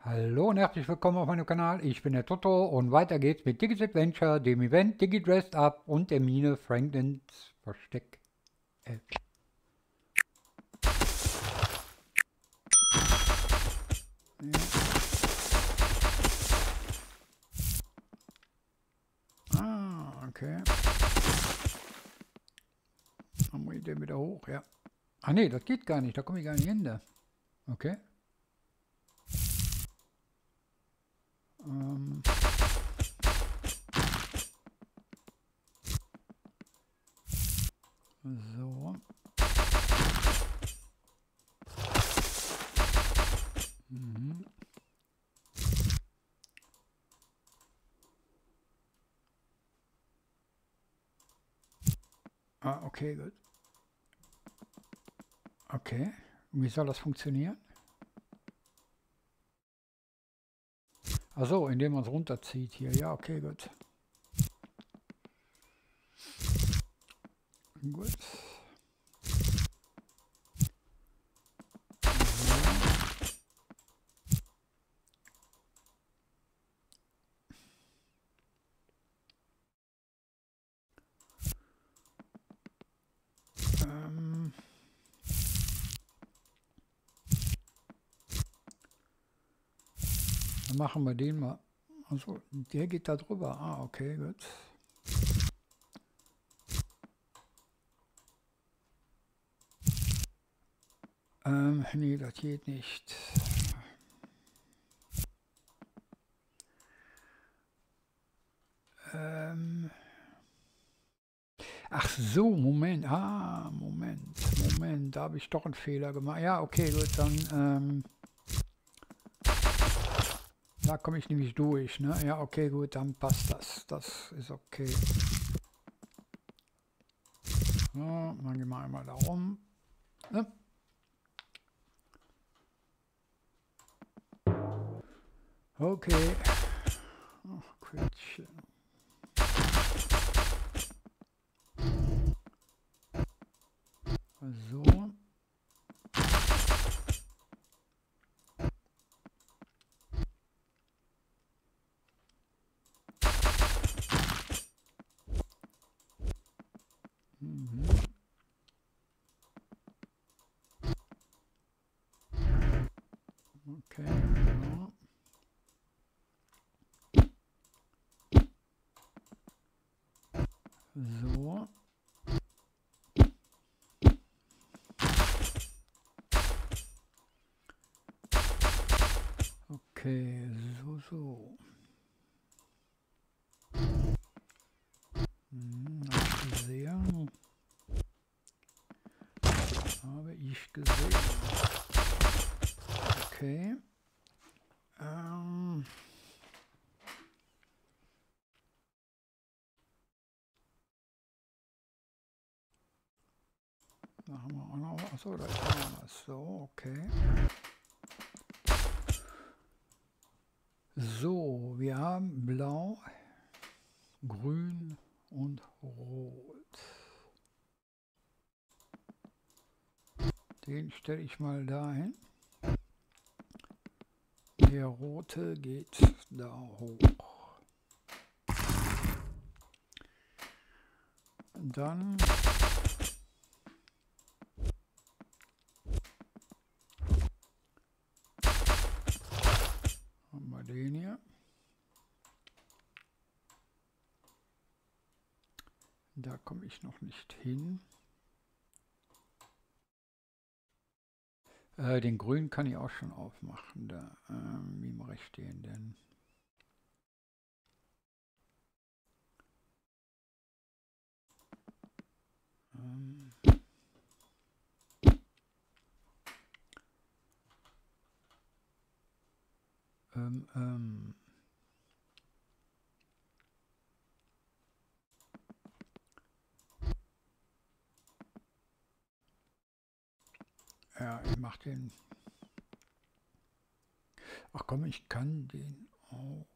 Hallo und herzlich willkommen auf meinem Kanal. Ich bin der Toto und weiter geht's mit Digis Adventure, dem Event Digi Dressed Up und der Mine Franklins Versteck. Äh, okay. Dann muss ich den wieder hoch, ja. Ah ne, das geht gar nicht, da komme ich gar nicht hin da. Okay. So. Mhm. Ah, okay, gut. Okay. Wie soll das funktionieren? Achso, indem man es runterzieht hier. Ja, okay, gut. Gut. Dann machen wir den mal. Also, der geht da drüber. Ah, okay, gut. Nee, das geht nicht. Ach so, Moment. Ah, Moment. Da habe ich doch einen Fehler gemacht. Ja, okay, gut, dann, da komme ich nämlich durch, ne? Ja, okay, gut, dann passt das. Das ist okay. So, dann gehen wir einmal da rum. Ne? Okay. Ach, Quetschen. So. Mhm. Okay, so. So. Okay, so. Habe ich gesehen. Habe ich gesehen. Okay. Da haben wir auch noch was. Achso, da ist noch was. So, okay. So, wir haben Blau, Grün und Rot. Den stelle ich mal dahin. Der rote geht da hoch. Dann haben wir den hier. Da komme ich noch nicht hin. Den grünen kann ich auch schon aufmachen. Da, wie mache ich den denn? Ja, ich mache den. Ach komm, ich kann den auch.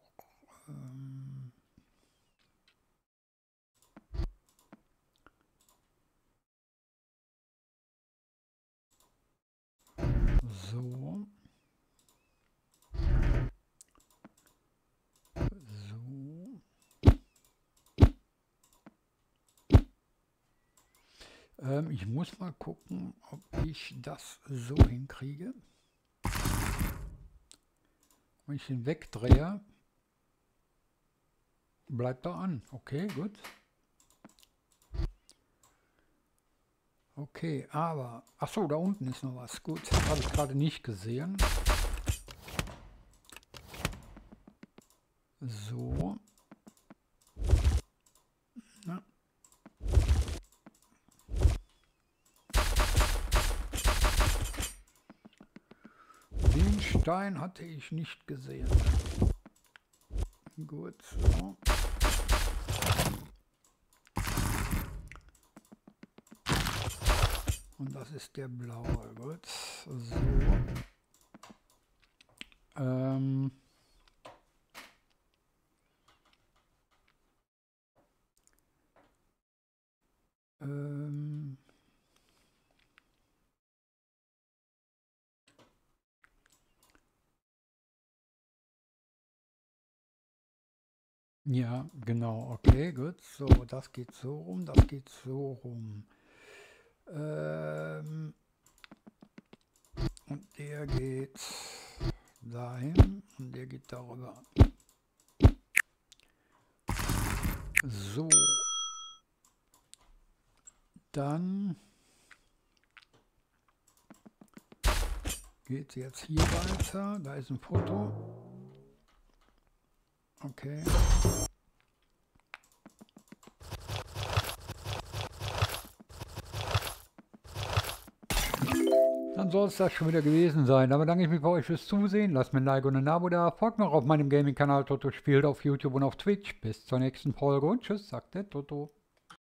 So. Ich muss mal gucken, ob ich das so hinkriege. Wenn ich ihn wegdrehe, bleibt er an. Okay, gut. Okay, aber... Achso, da unten ist noch was. Gut, habe ich gerade nicht gesehen. So. Na. Den Stein hatte ich nicht gesehen. Gut, so. Und das ist der blaue. Gut, so. Ja, genau, okay, gut. So, das geht so rum, das geht so rum. Und der geht dahin und der geht darüber. So. Dann geht es jetzt hier weiter. Da ist ein Foto. Okay. Dann soll es das schon wieder gewesen sein. Da bedanke ich mich bei euch fürs Zusehen. Lasst mir ein Like und ein Abo da. Folgt mir auch auf meinem Gaming-Kanal Toto spielt auf YouTube und auf Twitch. Bis zur nächsten Folge und tschüss, sagt der Toto.